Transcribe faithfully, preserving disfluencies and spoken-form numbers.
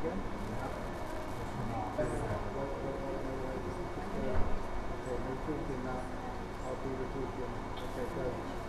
Okay, no tweaking now. I'll do the tweaking. Okay, good.